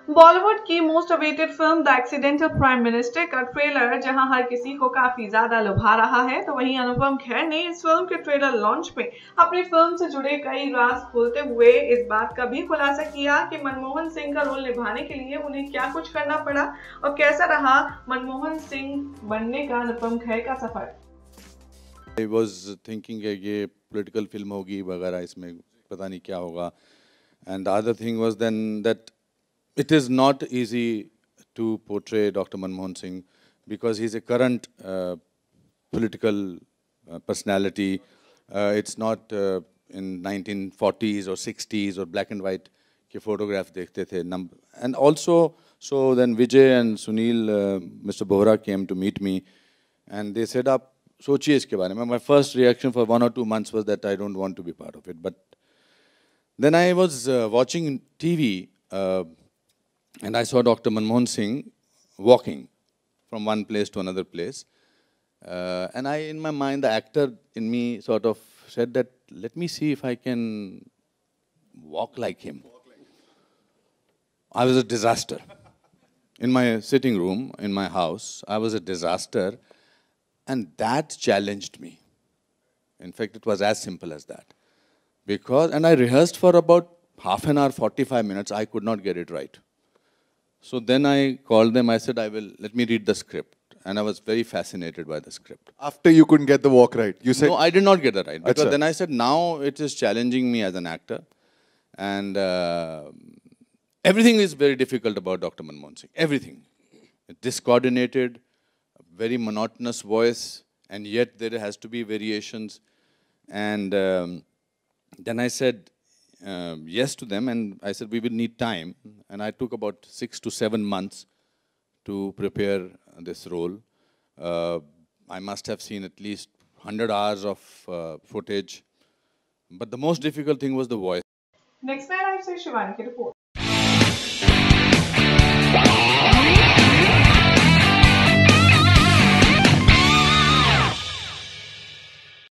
बॉलीवुड की most awaited film the accidental prime minister का trailer जहां हर किसी को काफी ज्यादा लुभा रहा है, तो वहीं अनुपम खेर ने इस फिल्म के ट्रेलर लॉन्च में अपनी फिल्म से जुड़े कई राज खोलते हुए इस बात का भी खुलासा किया कि मनमोहन सिंह का रोल निभाने के लिए उन्हें क्या कुछ करना पड़ा और कैसा रहा मनमोहन सिंह बनने का अनुपम खेर का सफर। I was thinking कि ये political film होगी वगैरह, इसमें पता नहीं क्या होगा. And the other thing was then that it is not easy to portray Dr. Manmohan Singh because he's a current political personality. It's not in 1940s or 60s or black and white के photograph देखते थे. And also, so then Vijay and Sunil, Mr. Bohra came to meet me and they said, आप सोचिए इसके बारे में. My first reaction for 1 or 2 months was that I don't want to be part of it. But then I was watching TV and I saw Dr. Manmohan Singh walking from one place to another place. And I, in my mind, the actor in me sort of said that, let me see if I can walk like him. I was a disaster. In my sitting room, in my house, I was a disaster. And that challenged me. In fact, it was as simple as that. And I rehearsed for about half an hour, 45 minutes. I could not get it right. So then I called them. I said, let me read the script. And I was very fascinated by the script. After you couldn't get the walk right, you said? No, I did not get that right. Because Achha. then I said, now it is challenging me as an actor. And everything is very difficult about Dr. Manmohan Singh. Everything. Discoordinated, very monotonous voice, and yet there has to be variations. And then I said yes to them, and I said we will need time. And I took about 6 to 7 months to prepare this role. I must have seen at least 100 hours of footage. But the most difficult thing was the voice. Next nine live से शिवानी की report.